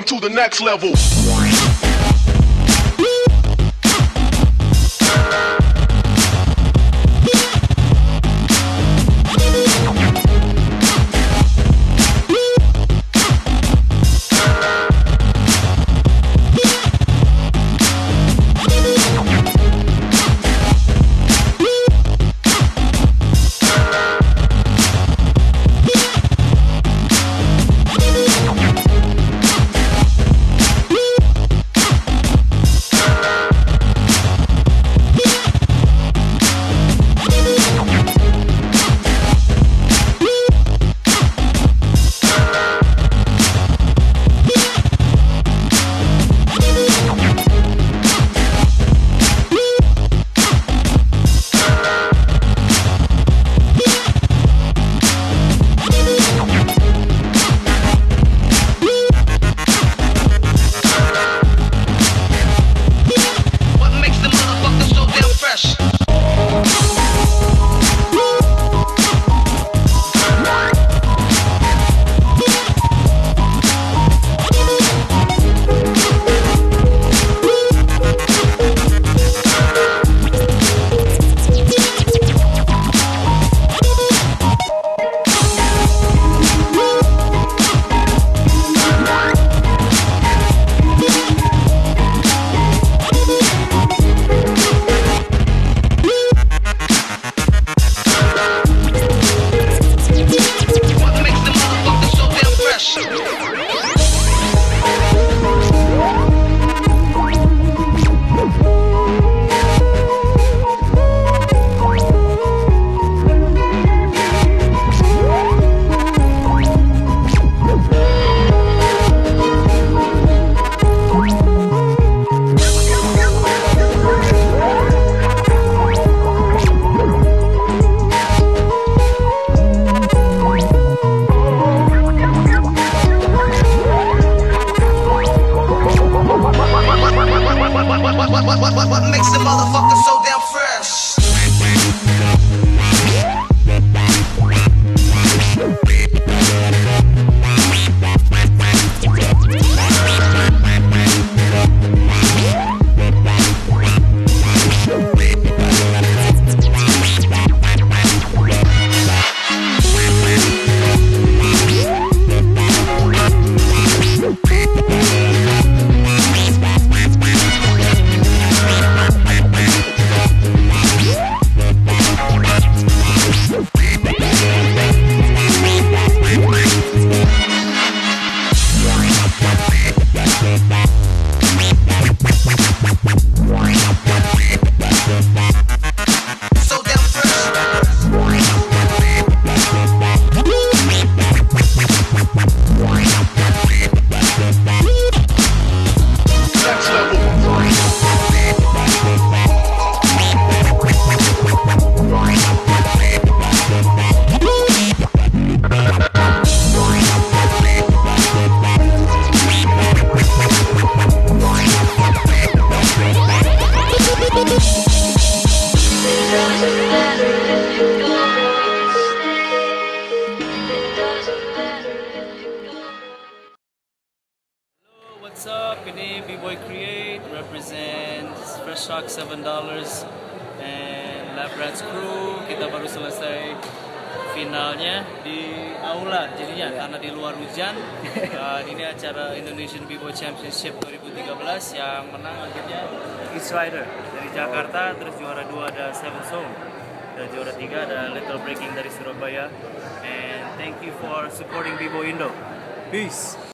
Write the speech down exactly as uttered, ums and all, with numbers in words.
to the next level. What makes the motherfucker so damn fresh? What's up? Ini B-Boy Create represents Fresh Shock seven dollars and Lab Rats Crew. Kita baru selesai finalnya di aula jadinya karena di luar hujan. Dan ini acara Indonesian B-Boy Championship dua ribu tiga belas yang menang akhirnya East Rider dari Jakarta, terus juara dua ada Seven Song, dan juara tiga ada Little Breaking dari Surabaya. And thank you for supporting BBOYINDO. Peace.